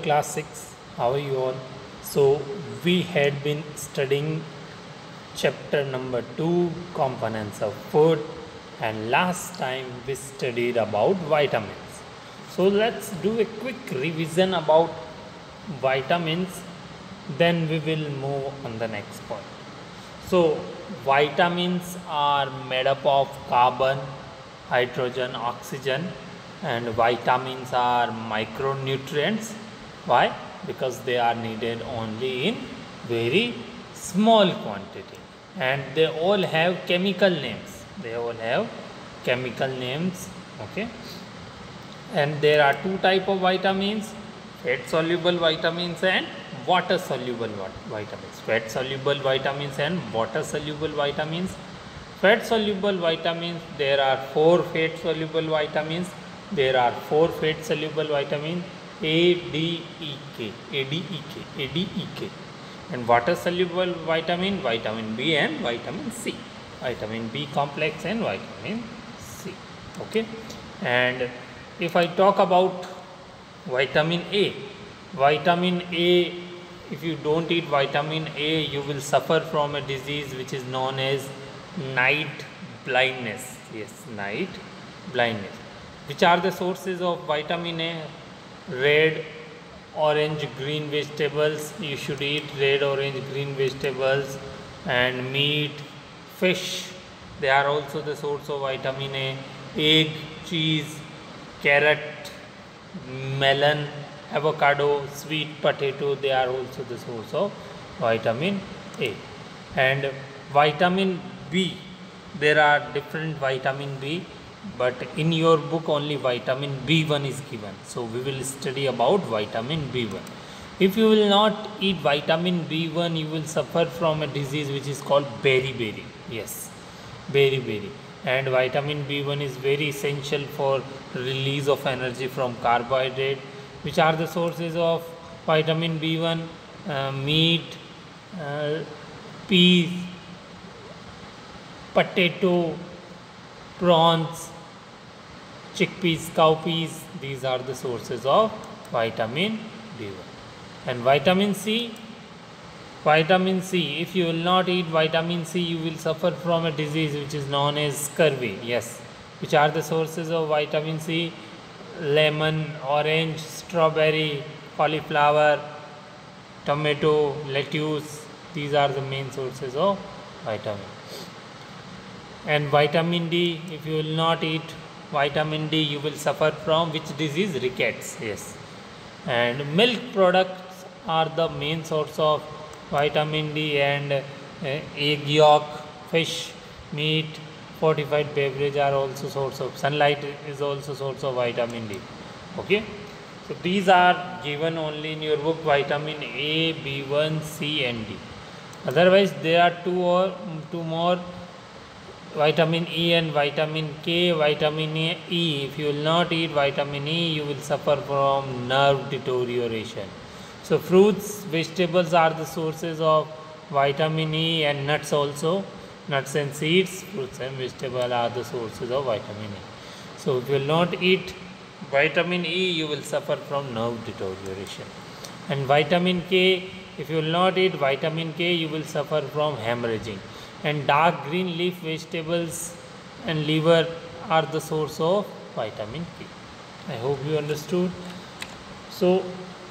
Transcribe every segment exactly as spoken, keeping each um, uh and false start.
Class six, how are you all? So we had been studying chapter number two, components of food, and last time we studied about vitamins. So let's do a quick revision about vitamins, then we will move on the next point. So vitamins are made up of carbon, hydrogen, oxygen, and vitamins are micronutrients. Why? Because they are needed only in very small quantity, and they all have chemical names. They all have chemical names. Okay, and there are two type of vitamins: fat soluble vitamins and water soluble vitamins. Fat soluble vitamins and water soluble vitamins. Fat soluble vitamins, there are four fat soluble vitamins. There are four fat soluble vitamins: A, D, E, K, A, D, E, K, A, D, E, K, and water soluble vitamin, vitamin B and vitamin C, vitamin B complex and vitamin C. Okay, and if I talk about vitamin A, vitamin A, if you don't eat vitamin A, you will suffer from a disease which is known as night blindness. Yes, night blindness. Which are the sources of vitamin A? Red, orange, green vegetables. You should eat red, orange, green vegetables, and meat, fish. They are also the source of vitamin A. Egg, cheese, carrot, melon, avocado, sweet potato. They are also the source of vitamin A. And vitamin B. There are different vitamin B, but in your book only vitamin B one is given. So we will study about vitamin B one. If you will not eat vitamin B one, you will suffer from a disease which is called beriberi. Yes, beriberi. And vitamin B one is very essential for release of energy from carbohydrate. Which are the sources of vitamin B one? Uh, meat, uh, peas, potato, prawns, chickpeas, cowpeas. These are the sources of vitamin B one. And vitamin C, vitamin C, if you will not eat vitamin C, you will suffer from a disease which is known as scurvy. Yes, which are the sources of vitamin C? Lemon, orange, strawberry, cauliflower, tomato, lettuce. These are the main sources of vitamin. And vitamin D, if you will not eat vitamin D, you will suffer from which disease? Rickets. Yes. And milk products are the main source of vitamin D, and uh, egg yolk, fish, meat, fortified beverage are also source of. Sunlight is also source of vitamin D. Okay. So these are given only in your book: vitamin A, B one, C and D. Otherwise there are two or two more: vitamin E and vitamin K. Vitamin E, if you will not eat vitamin E, you will suffer from nerve deterioration. So fruits, vegetables are the sources of vitamin E, and nuts also. Nuts and seeds, fruits and vegetables are the sources of vitamin E. So if you will not eat vitamin E, you will suffer from nerve deterioration. And vitamin K, if you will not eat vitamin K, you will suffer from hemorrhaging. And dark green leaf vegetables and liver are the source of vitamin K. I hope you understood. So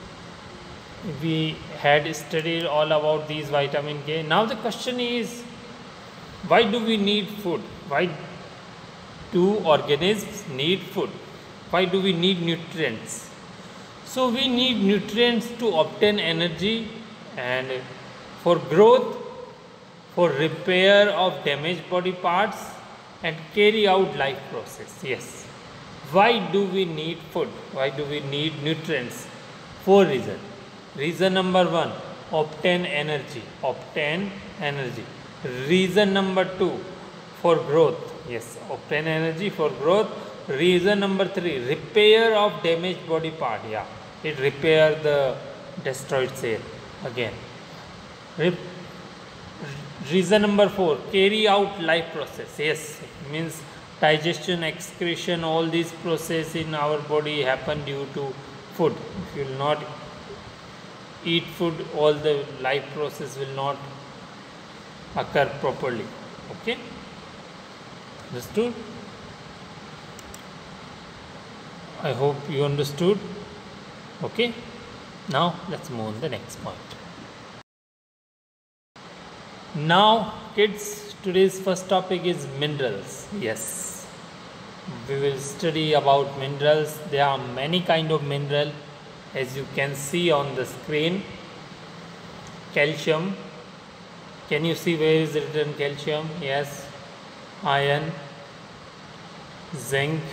we had studied all about these vitamin K. Now the question is, why do we need food? Why do organisms need food? Why do we need nutrients? So we need nutrients to obtain energy and for growth, for repair of damaged body parts, and carry out life process. Yes. Why do we need food? Why do we need nutrients? Four reasons. Reason number one, obtain energy. Obtain energy. Reason number two, for growth. Yes, obtain energy for growth. Reason number three, repair of damaged body part. Yeah, it repair the destroyed cell again. Rep Reason number four, carry out life process. Yes, it means digestion, excretion, all these process in our body happen due to food. If you will not eat food, all the life process will not occur properly. Okay, understood? I hope you understood. Okay, now let's move on the next point. Now kids, today's first topic is minerals. Yes, we will study about minerals. There are many kind of mineral, as you can see on the screen. Calcium, can you see where is written calcium? Yes. Iron, zinc,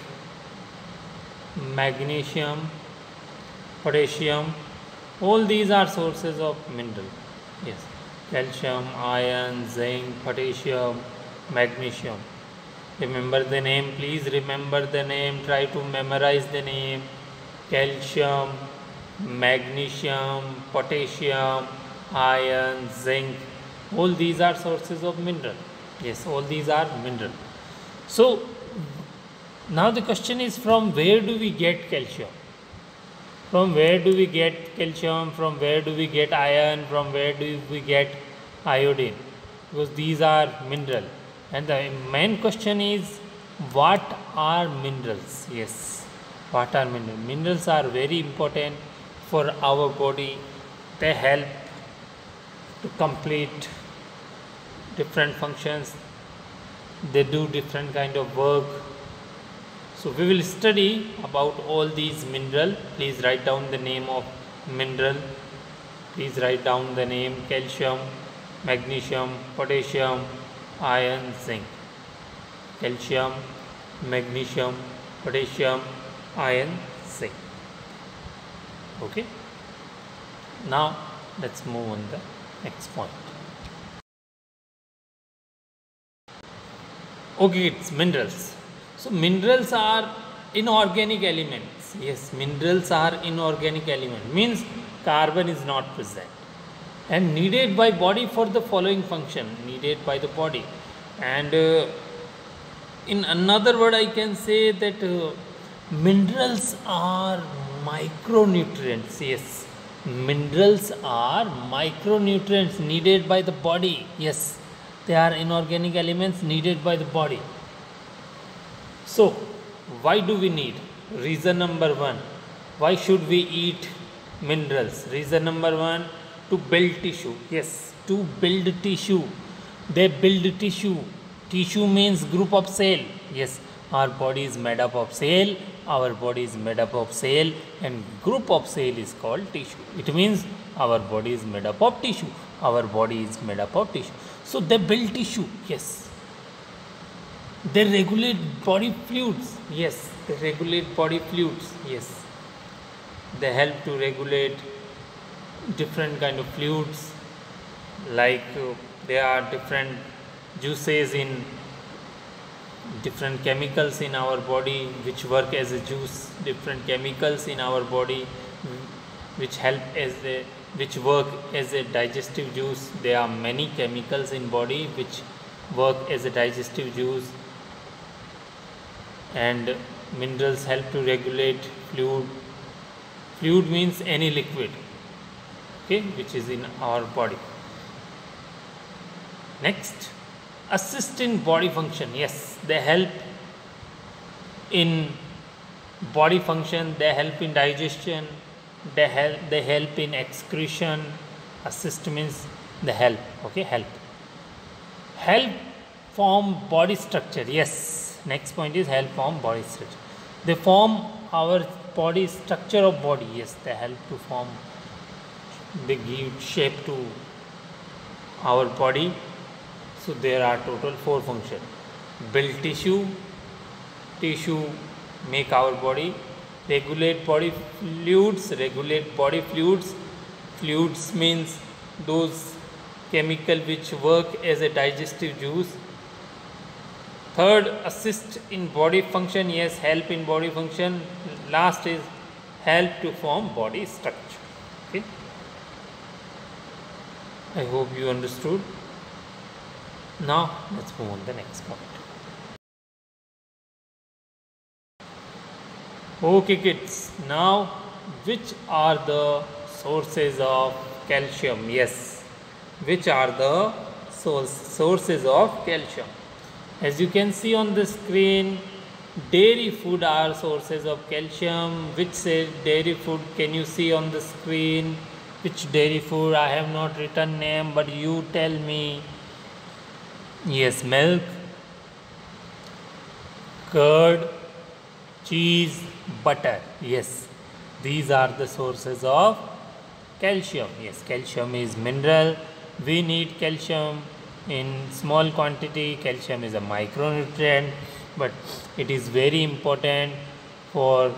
magnesium, potassium, all these are sources of mineral. Yes, calcium, iron, zinc, potassium, magnesium. Remember the name, please remember the name, try to memorize the name. Calcium, magnesium, potassium, iron, zinc, all these are sources of mineral. Yes, all these are mineral. So now the question is, from where do we get calcium? From where do we get calcium? From where do we get iron? From where do we get iodine? Because these are mineral. And the main question is, what are minerals? Yes, what are minerals? Minerals are very important for our body. They help to complete different functions. They do different kind of work. So we will study about all these mineral. Please write down the name of mineral. Please write down the name: calcium, magnesium, potassium, iron, zinc. Calcium, magnesium, potassium, iron, zinc. Okay. Now let's move on the next point. Okay, it's minerals. So minerals are inorganic elements. Yes, minerals are inorganic element, means carbon is not present, and needed by body for the following function, needed by the body. And uh, in another word I can say that uh, minerals are micronutrients. Yes, minerals are micronutrients needed by the body. Yes, they are inorganic elements needed by the body. So why do we need? Reason number one, why should we eat minerals? Reason number one, to build tissue. Yes, to build tissue. They build tissue. Tissue means group of cell. Yes, our body is made up of cell. Our body is made up of cell, and group of cell is called tissue. It means our body is made up of tissue. Our body is made up of tissue. So they build tissue. Yes. They regulate body fluids. Yes, they regulate body fluids. Yes, they help to regulate different kind of fluids, like uh, there are different juices in different chemicals in our body which work as a juice, different chemicals in our body which help as a which work as a digestive juice. There are many chemicals in body which work as a digestive juice. And minerals help to regulate fluid. Fluid means any liquid, okay, which is in our body. Next, assist in body function. Yes, they help in body function, they help in digestion, they help they help in excretion. Assist means they help, okay, help. Help form body structure. Yes, next point is help form body structure. They form our body structure of body. Yes, they help to form, they give shape to our body. So there are total four functions: build tissue, tissue make our body, regulate body fluids, regulate body fluids. Fluids means those chemical which work as a digestive juice. Third, assist in body function. Yes, help in body function. Last is help to form body structure. Okay, I hope you understood. Now let's move on to the next point. Okay kids, now which are the sources of calcium. Yes, which are the source, sources of calcium? As you can see on the screen, dairy food are sources of calcium. Which say dairy food can you see on the screen? Which dairy food? I have not written name, but you tell me. Yes, milk, curd, cheese, butter. Yes, these are the sources of calcium. Yes, calcium is mineral. We need calcium in small quantity. Calcium is a micronutrient, but it is very important for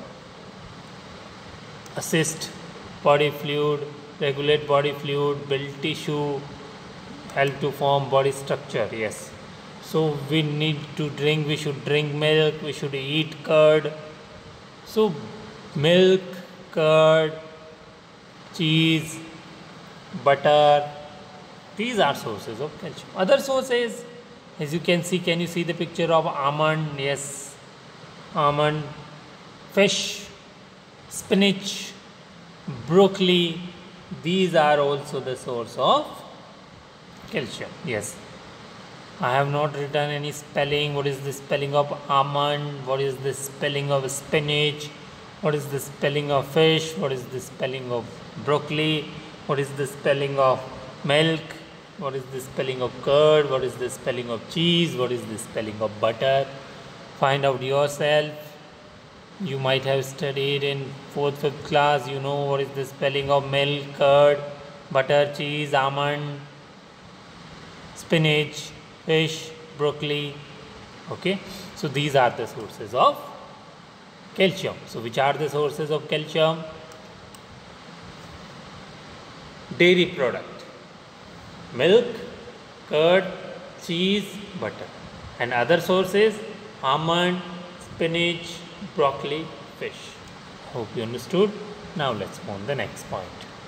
assist body fluid, regulate body fluid, build tissue, help to form body structure. Yes, so we need to drink, we should drink milk, we should eat curd. So milk, curd, cheese, butter, these are sources of calcium. Other sources, as you can see, can you see the picture of almond? Yes, almond, fish, spinach, broccoli, these are also the source of calcium. Yes, I have not written any spelling. What is the spelling of almond? What is the spelling of spinach? What is the spelling of fish? What is the spelling of broccoli? What is the spelling of milk? What is the spelling of curd? What is the spelling of cheese? What is the spelling of butter? Find out yourself. You might have studied in fourth, fifth class. You know what is the spelling of milk, curd, butter, cheese, almond, spinach, fish, broccoli. Okay, so these are the sources of calcium. So which are the sources of calcium? Dairy product, milk, curd, cheese, butter, and other sources almond, spinach, broccoli, fish. Hope you understood. Now let's move on the next point.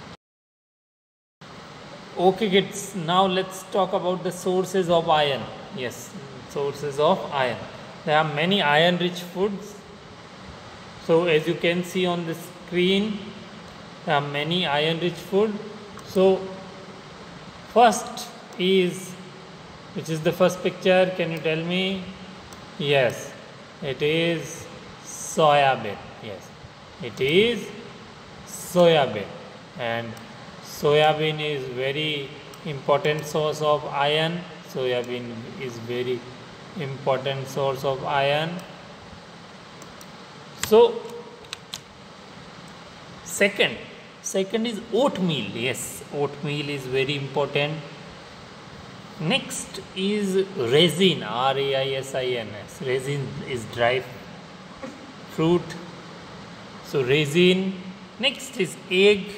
Okay kids, now let's talk about the sources of iron. Yes, sources of iron. There are many iron rich foods. So as you can see on the screen, there are many iron rich food. So first is, which is the first picture, can you tell me? Yes, it is soya bean. Yes, it is soya bean, and soya bean is very important source of iron. Soya bean is very important source of iron. So second, second is oatmeal. Yes, oatmeal is very important. Next is resin, R A I S I N S. Resin is dry fruit. So resin. Next is egg.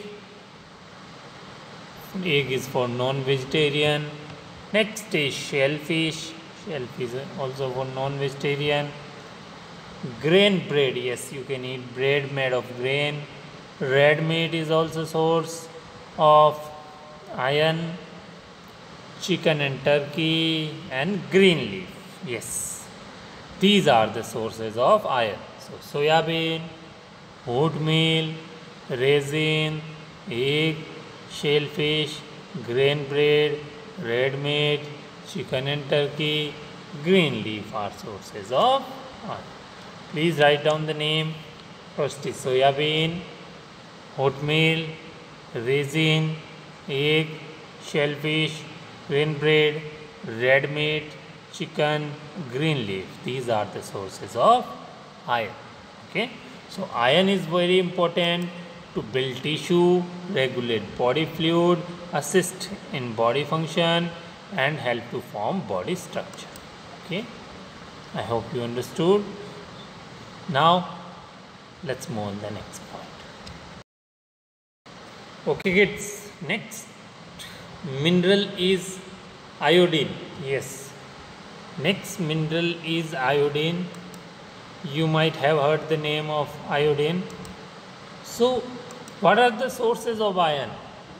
Egg is for non-vegetarian. Next is shellfish. Shellfish is also for non-vegetarian. Grain bread. Yes, you can eat bread made of grain. Red meat is also source of iron. Chicken and turkey and green leaf. Yes, these are the sources of iron. So soya bean, oatmeal, resin, egg, shellfish, grain bread, red meat, chicken and turkey, green leaf are sources of iron. Please write down the name. First is soya bean, oatmeal, resin, egg, shellfish, grain bread, red meat, chicken, green leaf. These are the sources of iron. Okay, so iron is very important to build tissue, regulate body fluid, assist in body function, and help to form body structure. Okay, I hope you understood. Now let's move on the next point. Okay kids, next mineral is iodine. Yes, next mineral is iodine. You might have heard the name of iodine. So what are the sources of iron?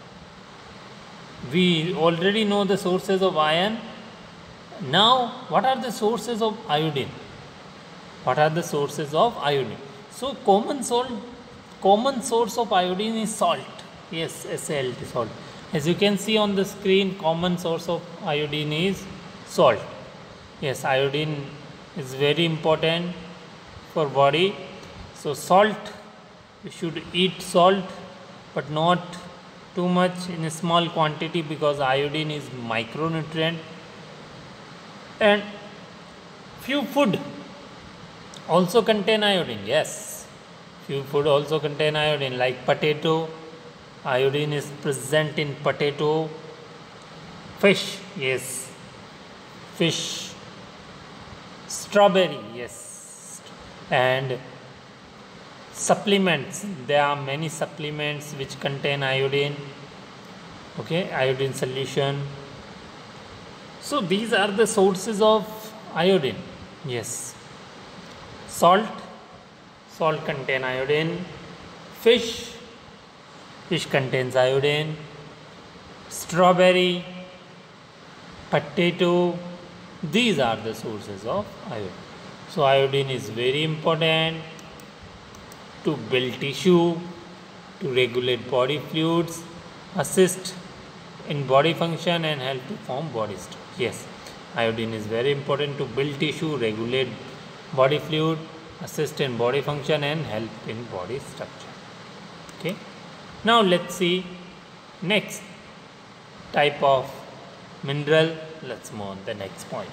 We already know the sources of iron. Now what are the sources of iodine? What are the sources of iodine? So common salt, common source of iodine is salt. Yes, S A L T, salt. As you can see on the screen, common source of iodine is salt. Yes, iodine is very important for body. So salt, you should eat salt, but not too much in a small quantity, because iodine is micronutrient. And few food also contain iodine. Yes, few food also contain iodine, like potato. Iodine is present in potato. Fish, yes, fish. Strawberry, yes. And supplements, there are many supplements which contain iodine. Okay, iodine solution. So these are the sources of iodine. Yes, salt, salt contain iodine. Fish, fish contains iodine. Strawberry, potato, these are the sources of iodine. So iodine is very important to build tissue, to regulate body fluids, assist in body function and help to form body structure. Yes, iodine is very important to build tissue, regulate body fluid, assist in body function and help in body structure. Okay. Now let's see next type of mineral. Let's move on the next point.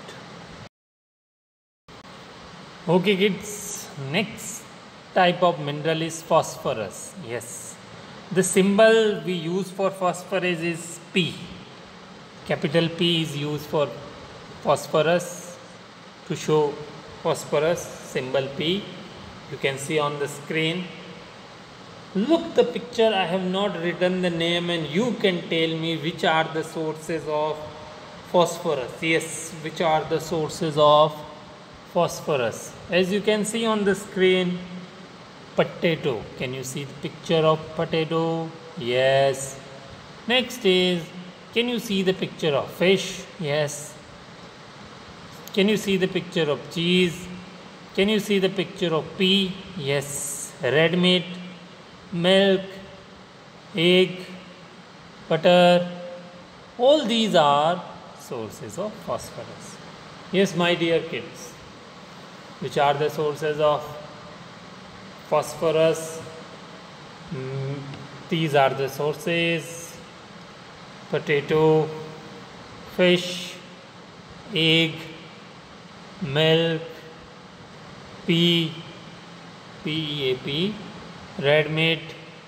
Okay kids, next type of mineral is phosphorus. Yes, the symbol we use for phosphorus is P. Capital P is used for phosphorus, to show phosphorus, symbol P. You can see on the screen. Look the picture, I have not written the name, and you can tell me which are the sources of phosphorus. Yes, which are the sources of phosphorus. As you can see on the screen, potato. Can you see the picture of potato? Yes. Next is, can you see the picture of fish? Yes. Can you see the picture of cheese? Can you see the picture of pea? Yes. Red meat, milk, egg, butter, all these are sources of phosphorus. Yes, my dear kids, which are the sources of phosphorus? Mm, these are the sources: potato, fish, egg, milk, pea, P E A P, red meat,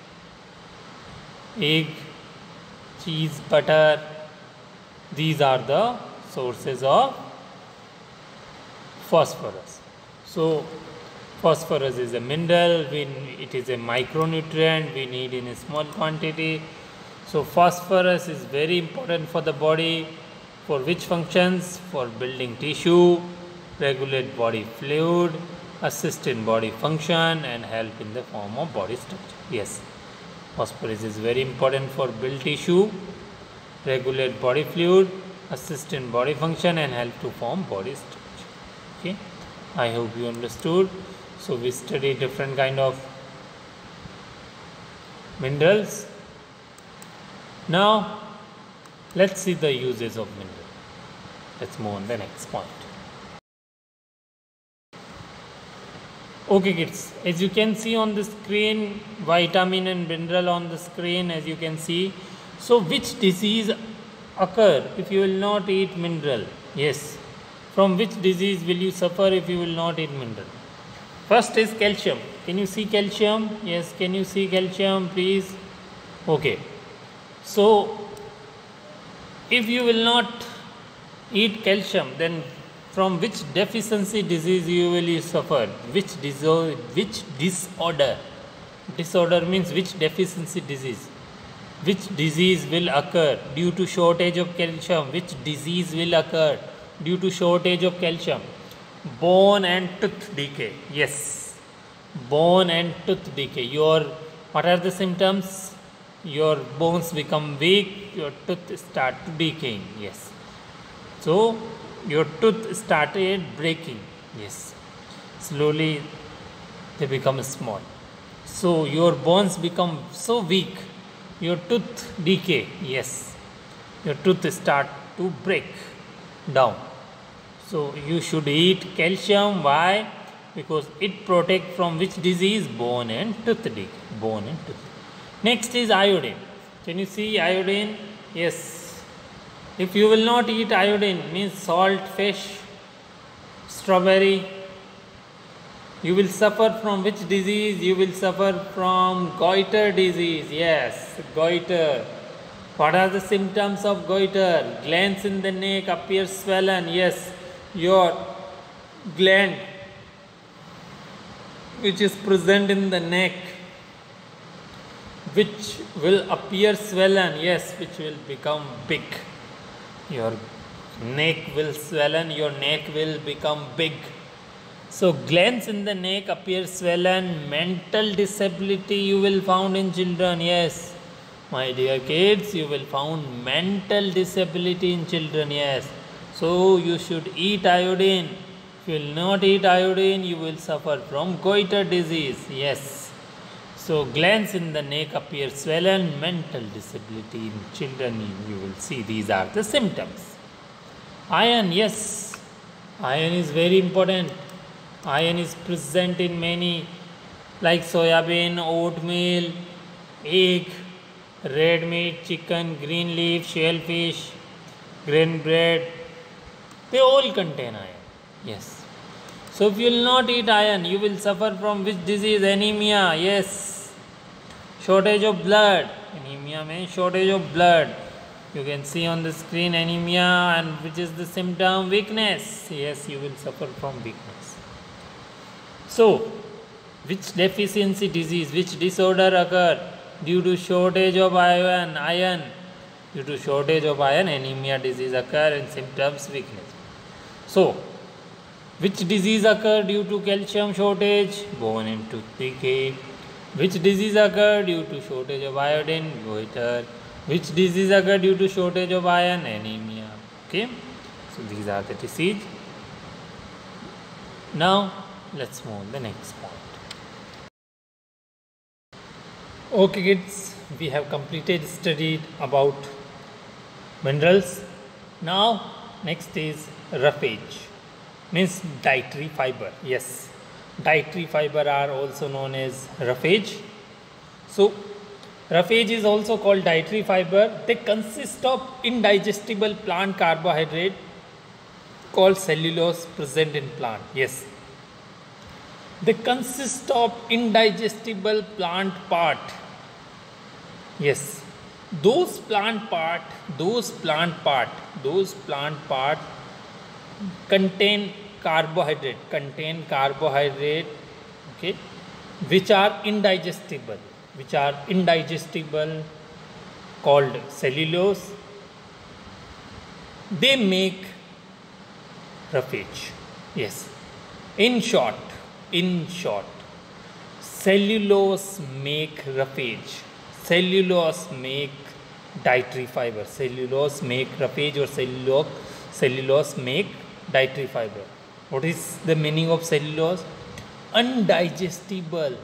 egg, cheese, butter. These are the sources of phosphorus. So phosphorus is a mineral, we, it is a micronutrient we need in a small quantity. So phosphorus is very important for the body. For which functions? For building tissue, regulate body fluid, assist in body function and help in the form of body structure. Yes, phosphorus is very important for build tissue, regulate body fluid, assist in body function and help to form body structure. Okay, I hope you understood. So we study different kind of minerals. Now let's see the uses of mineral. Let's move on the next point. Okay kids, as you can see on the screen, vitamin and mineral on the screen, as you can see. So which disease occur if you will not eat mineral? Yes, from which disease will you suffer if you will not eat mineral? First is calcium. Can you see calcium? Yes, can you see calcium please? Okay, so if you will not eat calcium, then from which deficiency disease you will suffer? Which disorder? Which disorder? Disorder means which deficiency disease? Which disease will occur due to shortage of calcium? Which disease will occur due to shortage of calcium? Bone and tooth decay. Yes, bone and tooth decay. Your, what are the symptoms? Your bones become weak, your tooth start to decaying. Yes, so your tooth started breaking. Yes, slowly they become small. So your bones become so weak your tooth decay. Yes, your tooth start to break down. So you should eat calcium. Why? Because it protect from which disease? Bone and tooth decay. Bone and tooth. Next is iodine. Can you see iodine? Yes. If you will not eat iodine, means salt, fish, strawberry, you will suffer from which disease? You will suffer from goiter disease. Yes, goiter. What are the symptoms of goiter? Glands in the neck appear swollen. Yes, your gland which is present in the neck, which will appear swollen. Yes, which will become big. Your neck will swollen, your neck will become big. So glands in the neck appear swollen. Mental disability you will found in children. Yes, my dear kids, you will found mental disability in children. Yes, so you should eat iodine. If you will not eat iodine, you will suffer from goiter disease. Yes, so glands in the neck appear swollen. Mental disability in children, you will see these are the symptoms. Iron, yes, iron is very important. Iron is present in many like soybean, oatmeal, egg, red meat, chicken, green leaf, shellfish, grain bread. They all contain iron. Yes. So if you will not eat iron, you will suffer from which disease? Anemia. Yes. Shortage of blood. Anemia means shortage of blood. You can see on the screen anemia, and which is the symptom? Weakness. Yes, you will suffer from weakness. So, which deficiency disease, which disorder occur due to shortage of iron? Iron. Due to shortage of iron, anemia disease occur and symptoms weakness. So, which disease occur due to calcium shortage? Bone and tooth decay. Which disease occur due to shortage of iodine? Goiter. Which disease occur due to shortage of iron? Anemia. Okay. So these are the disease. Now let's move on the next point. Okay kids, we have completed studied about minerals. Now next is roughage, means dietary fiber. Yes, dietary fiber are also known as roughage. So roughage is also called dietary fiber. They consist of indigestible plant carbohydrate called cellulose present in plant. Yes, they consist of indigestible plant part. Yes, those plant part, those plant part, those plant part contain carbohydrate, contain carbohydrate, okay, which are indigestible, which are indigestible called cellulose. They make roughage. Yes, in short, in short, cellulose make roughage. Cellulose make dietary fiber. Cellulose make roughage, or cellulose, cellulose make dietary fiber. What is the meaning of cellulose? Undigestible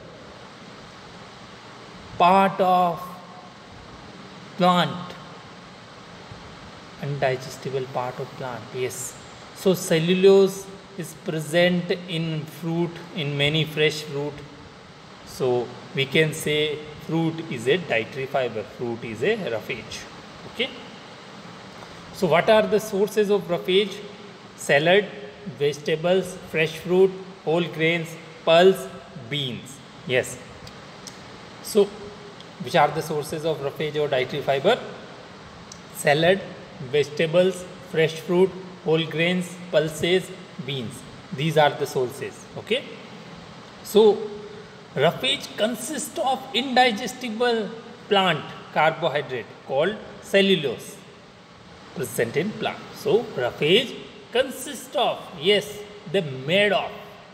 part of plant. Undigestible part of plant. Yes. So cellulose is present in fruit, in many fresh fruit. So we can say fruit is a dietary fiber. Fruit is a roughage. Okay. So what are the sources of roughage? Salad, vegetables, fresh fruit, whole grains, pulse, beans. Yes. So which are the sources of roughage or dietary fiber? Salad, vegetables, fresh fruit, whole grains, pulses, beans. These are the sources. Okay. So roughage consists of indigestible plant carbohydrate called cellulose present in plant. So roughage consists of, yes, they made of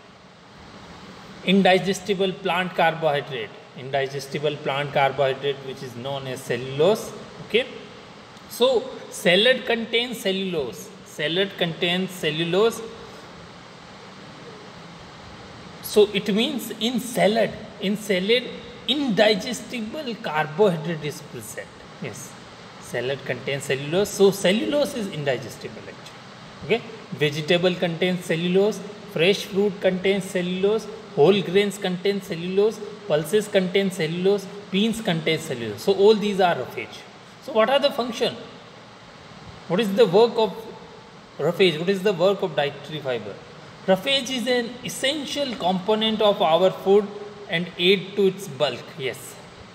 indigestible plant carbohydrate, indigestible plant carbohydrate which is known as cellulose. Okay. So salad contains cellulose. Salad contains cellulose. So it means in salad, in salad indigestible carbohydrate is present. Yes, salad contains cellulose, so cellulose is indigestible actually. Okay, vegetable contains cellulose, fresh fruit contains cellulose, whole grains contain cellulose, pulses contain cellulose, beans contain cellulose. So all these are roughage. So what are the function? What is the work of roughage? What is the work of dietary fiber? Roughage is an essential component of our food and aid to its bulk. Yes,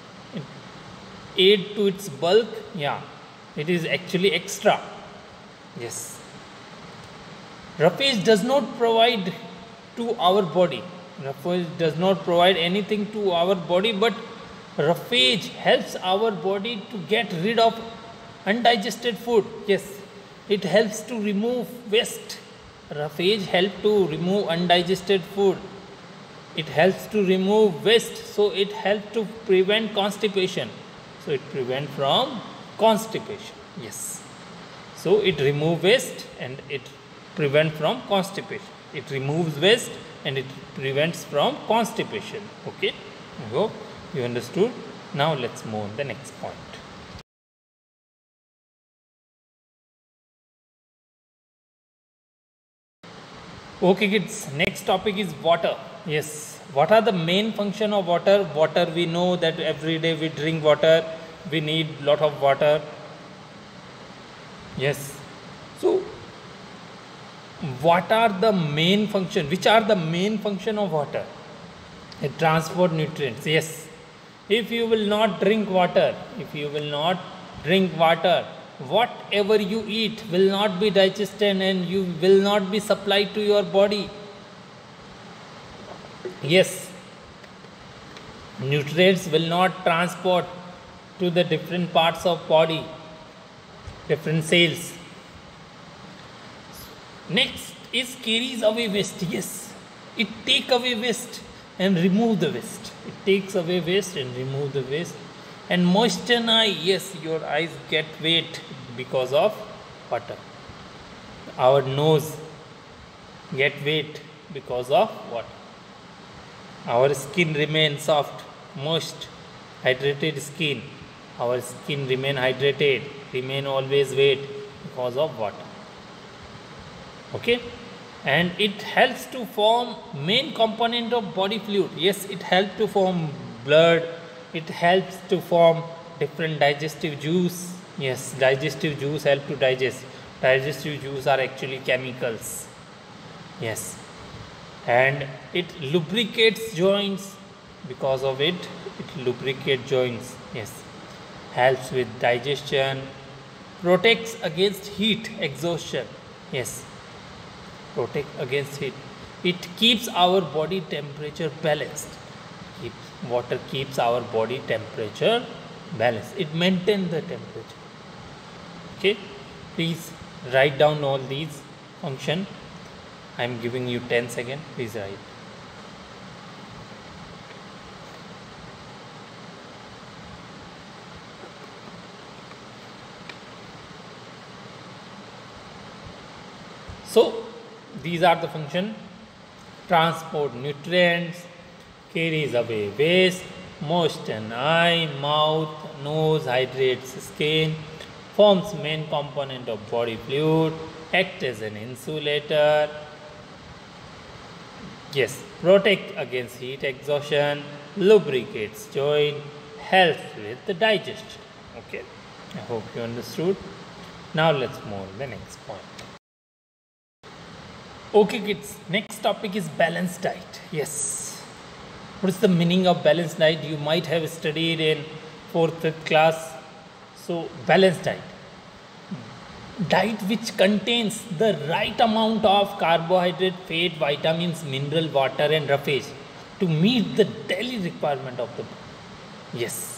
aid to its bulk. Yeah, it is actually extra. Yes, roughage does not provide to our body. Roughage does not provide anything to our body, but roughage helps our body to get rid of undigested food. Yes, it helps to remove waste. Roughage helps to remove undigested food. It helps to remove waste, so it helps to prevent constipation. So it prevents from constipation. Yes. So it removes waste and it prevents from constipation. It removes waste and it prevents from constipation. Okay. I hope you understood. Now let's move on the next point. Okay kids, next topic is water. Yes, what are the main function of water? Water, we know that every day we drink water, we need lot of water. Yes, so what are the main function? Which are the main function of water? It transport nutrients. Yes, if you will not drink water, if you will not drink water, whatever you eat will not be digested and you will not be supplied to your body. Yes, nutrients will not transport to the different parts of body, different cells. Next is carries away waste. Yes, it take away waste and remove the waste. It takes away waste and remove the waste. And moisten eye, yes, your eyes get wet because of water. Our nose get wet because of water. Our skin remains soft, moist, hydrated skin. Our skin remain hydrated, remain always wet because of water. Okay, and it helps to form main component of body fluid. Yes, it helps to form blood. It helps to form different digestive juice. Yes, digestive juice help to digest. Digestive juice are actually chemicals. Yes, and it lubricates joints. Because of it, it lubricates joints. Yes, helps with digestion, protects against heat exhaustion. Yes, protect against heat. It keeps our body temperature balanced. Keeps water keeps our body temperature balanced. It maintains the temperature. Okay, please write down all these function. I am giving you ten seconds. Please write. So these are the function: transport nutrients, carries away waste, moisten eye, mouth, nose, hydrates skin, forms main component of body fluid, act as an insulator. Yes, protect against heat exhaustion, lubricates joint, helps with the digestion. Okay, I hope you understood. Now let's move on to the next point. Okay kids, next topic is balanced diet. Yes, what is the meaning of balanced diet? You might have studied in fourth, fifth class. So balanced diet, diet which contains the right amount of carbohydrate, fat, vitamins, mineral, water and roughage to meet the daily requirement of the body. Yes,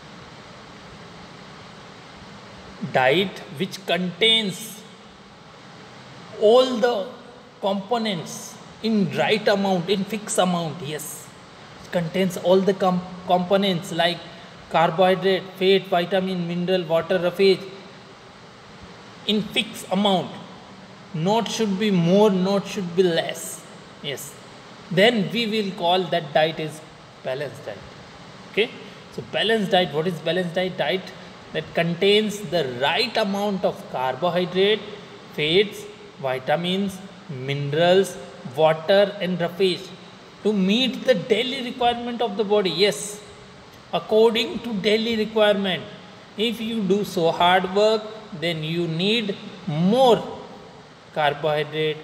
diet which contains all the components in right amount, in fixed amount. Yes, it contains all the com components like carbohydrate, fat, vitamin, mineral, water, roughage in fixed amount. Not should be more, not should be less. Yes, then we will call that diet is balanced diet. Okay, so balanced diet, what is balanced diet? Diet that contains the right amount of carbohydrate, fats, vitamins, minerals, water and roughage to meet the daily requirement of the body. Yes, according to daily requirement. If you do so hard work, then you need more carbohydrate.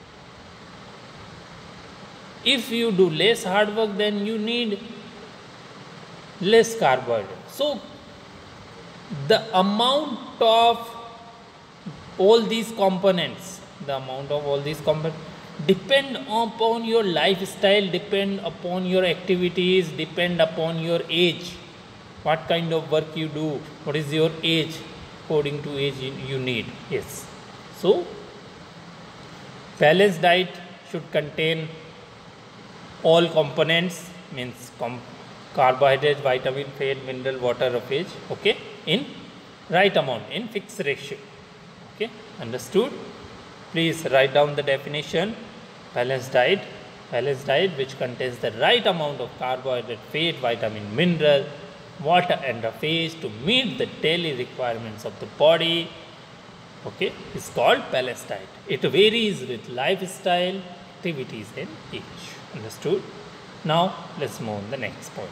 If you do less hard work, then you need less carbohydrate. So the amount of all these components, the amount of all these components depend upon your lifestyle, depend upon your activities, depend upon your age, what kind of work you do, what is your age, according to age you need. Yes, so balanced diet should contain all components, means com carbohydrates, vitamin, fat, mineral, water, roughage, okay, in right amount, in fixed ratio. Okay, understood? Please write down the definition. Balanced diet, balanced diet which contains the right amount of carbohydrate, fat, vitamin, mineral, water and roughage to meet the daily requirements of the body. Okay, is called balanced diet. It varies with lifestyle, activities and age. Understood? Now let's move on the next point.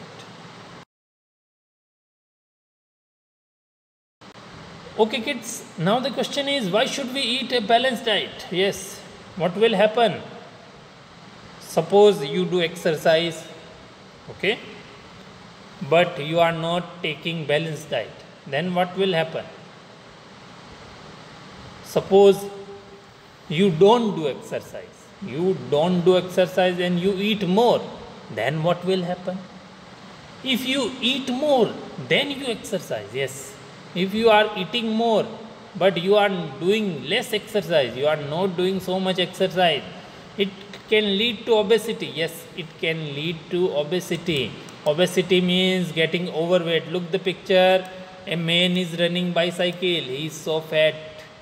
Okay kids, now the question is, why should we eat a balanced diet? Yes, what will happen? Suppose you do exercise, okay, but you are not taking balanced diet, then what will happen? Suppose you don't do exercise, you don't do exercise and you eat more, then what will happen? If you eat more, then you exercise. Yes, if you are eating more but you are doing less exercise, you are not doing so much exercise, it can lead to obesity. Yes, it can lead to obesity. Obesity means getting overweight. Look the picture, a man is running bicycle, he is so fat.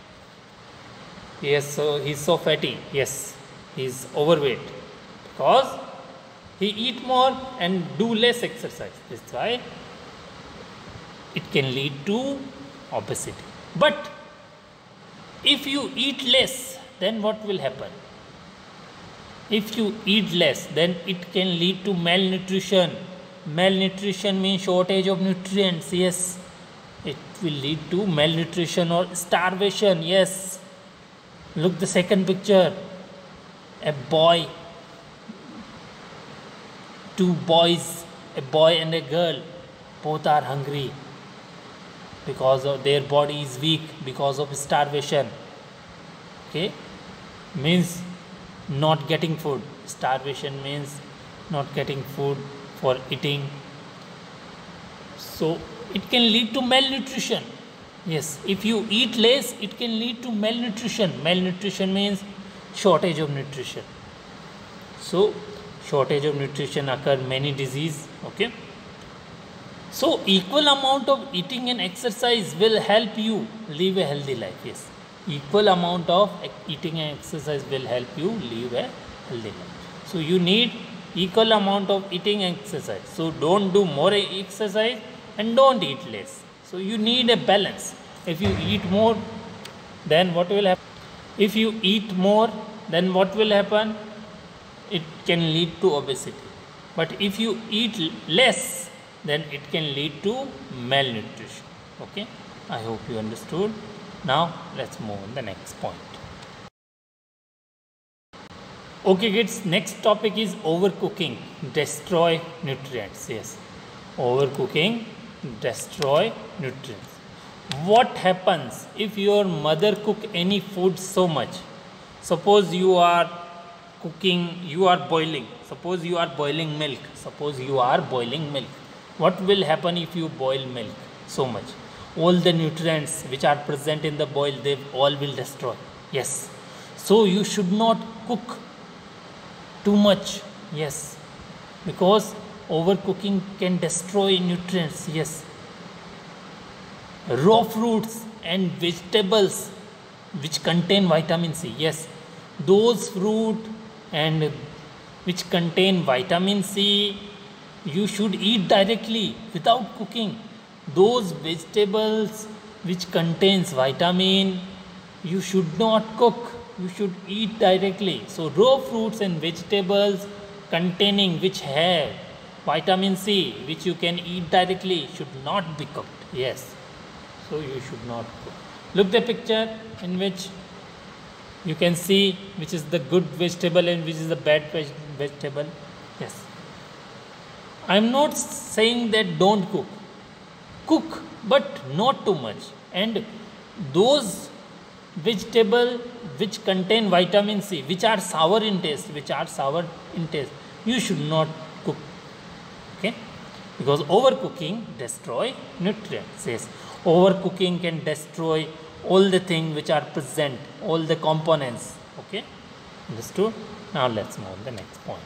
Yes, so he is so fatty. Yes, he is overweight because he eat more and do less exercise. That's why it can lead to obesity. But if you eat less, then what will happen? If you eat less, then it can lead to malnutrition. Malnutrition means shortage of nutrients. Yes, it will lead to malnutrition or starvation. Yes, look the second picture, a boy, two boys, a boy and a girl, both are hungry because of their body is weak because of starvation. Okay, means not getting food. Starvation means not getting food for eating. So it can lead to malnutrition. Yes, if you eat less, it can lead to malnutrition. Malnutrition means shortage of nutrition. So shortage of nutrition occur many disease. Okay, so equal amount of eating and exercise will help you live a healthy life. Yes, equal amount of eating and exercise will help you live a healthy life. So you need equal amount of eating and exercise. So don't do more exercise and don't eat less. So you need a balance. If you eat more, then what will happen? If you eat more, then what will happen? It can lead to obesity. But if you eat less, then it can lead to malnutrition. Okay, I hope you understood. Now let's move on the next point. Okay kids, next topic is overcooking, destroy nutrients. Yes, overcooking, destroy nutrients. What happens if your mother cook any food so much? Suppose you are cooking, you are boiling, suppose you are boiling milk, suppose you are boiling milk. What will happen if you boil milk so much? All the nutrients which are present in the boil, they all will destroy. Yes, so you should not cook too much. Yes, because overcooking can destroy nutrients. Yes, raw fruits and vegetables which contain vitamin C. Yes, those fruit and which contain vitamin C You should eat directly without cooking. Those vegetables which contains vitamin, you should not cook. You should eat directly. So raw fruits and vegetables containing which have vitamin C, which you can eat directly, should not be cooked. Yes. So you should not cook. Look the picture in which you can see which is the good vegetable and which is the bad veg vegetable. Yes. I am not saying that don't cook. Cook, but not too much. And those vegetable which contain vitamin C, which are sour in taste, which are sour in taste, you should not cook. Okay? Because overcooking destroy nutrients. Yes. Overcooking can destroy all the things which are present, all the components. Okay? Understood? Now let's move on the next point.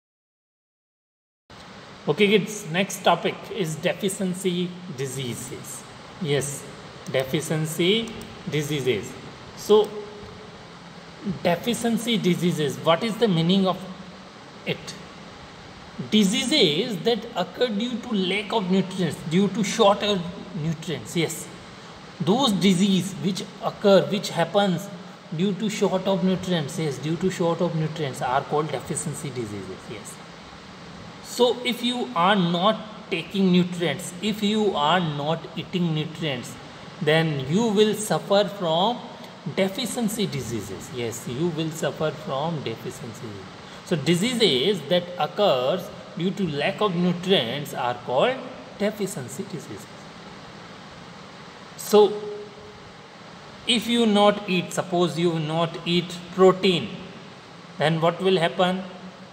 Okay kids, next topic is deficiency diseases. Yes, deficiency diseases. So, deficiency diseases, what is the meaning of it? Diseases that occur due to lack of nutrients, due to short of nutrients. Yes, those disease which occur, which happens due to short of nutrients, yes, due to short of nutrients are called deficiency diseases. Yes. So if you are not taking nutrients, if you are not eating nutrients, then you will suffer from deficiency diseases. Yes, you will suffer from deficiency. So diseases that occurs due to lack of nutrients are called deficiency diseases. So if you not eat, suppose you not eat protein, then what will happen?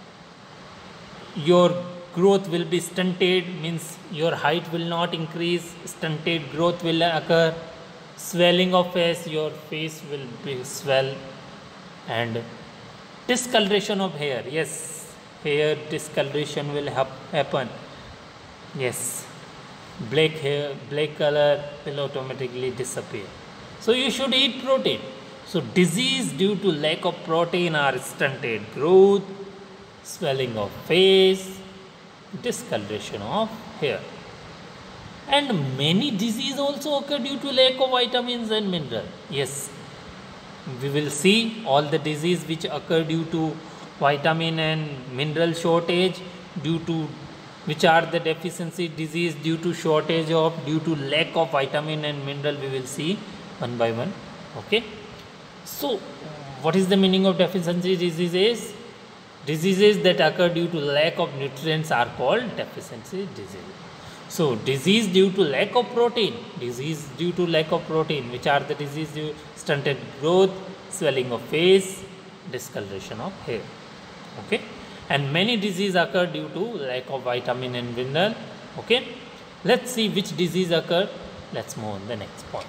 Your growth will be stunted, means your height will not increase, stunted growth will occur, swelling of face, your face will be swell, and discoloration of hair. Yes, hair discoloration will hap happen. Yes, black hair, black color will automatically disappear. So you should eat protein. So disease due to lack of protein are stunted growth, swelling of face, discoloration of hair. And many diseases also occur due to lack of vitamins and minerals. Yes, we will see all the disease which occur due to vitamin and mineral shortage, due to which are the deficiency disease due to shortage of, due to lack of vitamin and mineral, we will see one by one. Okay. So what is the meaning of deficiency diseases? Diseases that occur due to lack of nutrients are called deficiency disease. So disease due to lack of protein, disease due to lack of protein, which are the disease due stunted growth, swelling of face, discoloration of hair. Okay. And many diseases occur due to lack of vitamin and mineral. Okay. Let's see which disease occur. Let's move on the next point.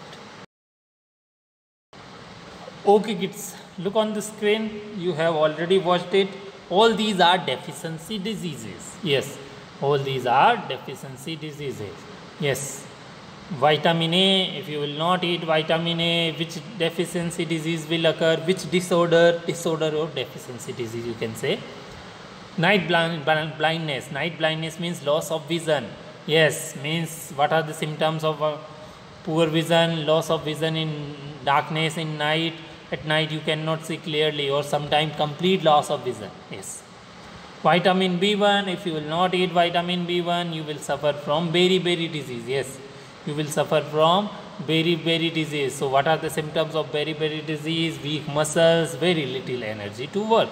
Okay kids, look on the screen. You have already watched it. All these are deficiency diseases. Yes, all these are deficiency diseases. Yes, vitamin A, if you will not eat vitamin A, which deficiency disease will occur? Which disorder? Disorder or deficiency disease you can say. Night blind, blindness. Night blindness means loss of vision. Yes, means what are the symptoms of uh, poor vision? Loss of vision in darkness, in night. At night you cannot see clearly, or sometimes complete loss of vision. Yes. Vitamin B one, if you will not eat vitamin B one, you will suffer from beriberi disease. Yes, you will suffer from beriberi disease. So what are the symptoms of beriberi disease? Weak muscles, very little energy to work.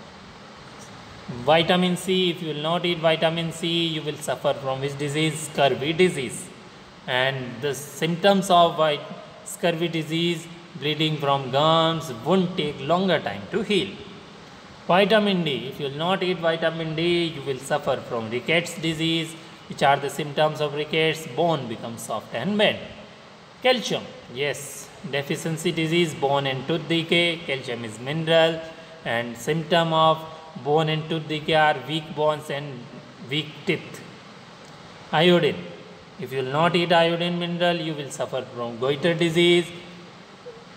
Vitamin C, if you will not eat vitamin C, you will suffer from which disease? Scurvy disease. And the symptoms of scurvy disease, bleeding from gums, won't take longer time to heal. Vitamin D, if you will not eat vitamin D, you will suffer from rickets disease, which are the symptoms of rickets? Bone becomes soft and bend. Calcium, yes, deficiency disease, bone and tooth decay. Calcium is mineral, and symptom of bone and tooth decay are weak bones and weak teeth. Iodine, if you will not eat iodine mineral, you will suffer from goiter disease.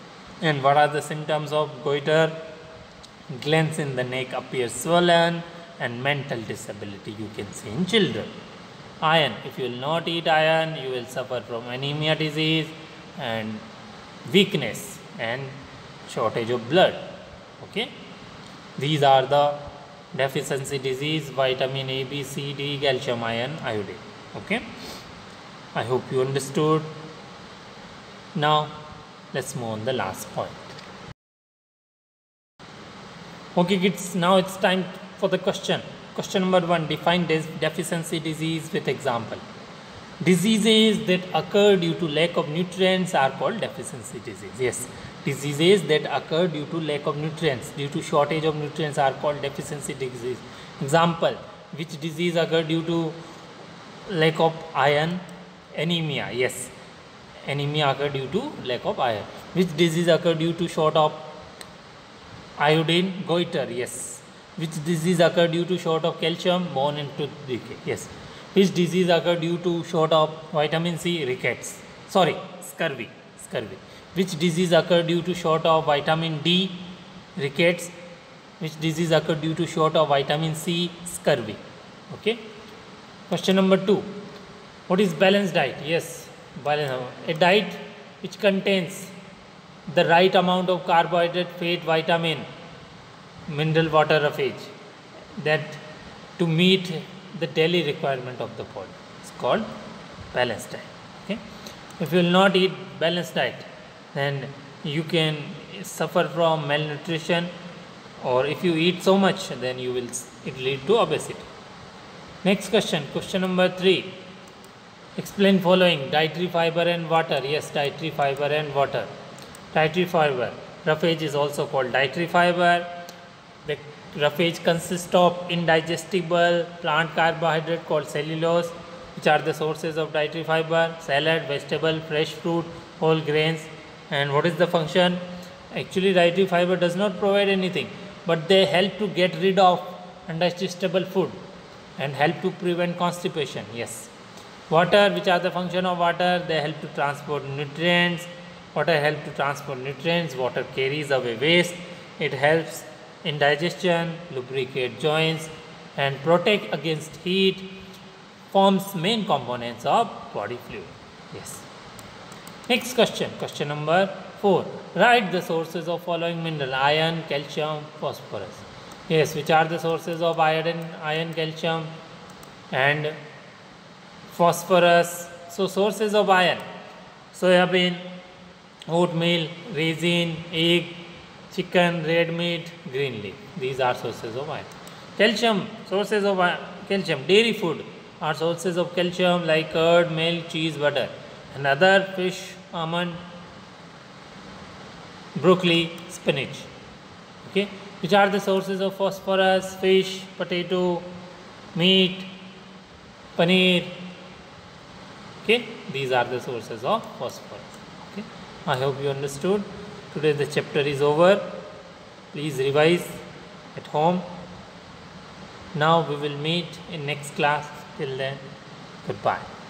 And what are the symptoms of goiter? Glands in the neck appear swollen, and mental disability you can see in children. Iron, if you will not eat iron, you will suffer from anemia disease and weakness and shortage of blood. Okay, these are the deficiency disease: vitamin A, B, C, D, calcium, iron, iodine. Okay, I hope you understood. Now let's move on the last point. Okay kids, now it's time for the question. Question number one, define deficiency disease with example. Diseases that occur due to lack of nutrients are called deficiency disease. Yes, diseases that occur due to lack of nutrients, due to shortage of nutrients are called deficiency disease. Example, which disease occur due to lack of iron? Anemia. Yes, anemia occur due to lack of iron. Which disease occur due to short of iodine? Goiter. Yes. Which disease occur due to short of calcium? Bone and tooth decay. Yes. Which disease occur due to short of vitamin C? Rickets. Sorry, scurvy. Scurvy. Which disease occur due to short of vitamin D? Rickets. Which disease occur due to short of vitamin C? Scurvy. Okay. Question number two. What is balanced diet? Yes, balanced. A diet which contains the right amount of carbohydrate, fat, vitamin, mineral, water, roughage, that to meet the daily requirement of the body. It's called balanced diet. Okay. If you will not eat balanced diet, then you can suffer from malnutrition, or if you eat so much, then you will it lead to obesity. Next question, question number three. Explain following: dietary fiber and water. Yes, dietary fiber and water. Dietary fiber. Roughage is also called dietary fiber. The roughage consists of indigestible plant carbohydrate called cellulose, which are the sources of dietary fiber. Salad, vegetable, fresh fruit, whole grains. And what is the function? Actually, dietary fiber does not provide anything, but they help to get rid of undigestible food and help to prevent constipation. Yes. Water, which are the function of water? They help to transport nutrients. Water helps to transport nutrients. Water carries away waste. It helps in digestion, lubricate joints, and protect against heat. Forms main components of body fluid. Yes. Next question, question number four. Write the sources of following mineral: iron, calcium, phosphorus. Yes, which are the sources of iron, iron, calcium, and phosphorus? So sources of iron: soya bean, oatmeal, raisin, egg, chicken, red meat, green leaf. These are sources of iron. Calcium, sources of calcium: dairy food are sources of calcium like curd, milk, cheese, butter, and other fish, almond, broccoli, spinach. Okay, which are the sources of phosphorus? Fish, potato, meat, paneer. Okay, these are the sources of phosphorus. Okay, I hope you understood. Today the chapter is over. Please revise at home. Now we will meet in next class. Till then, goodbye.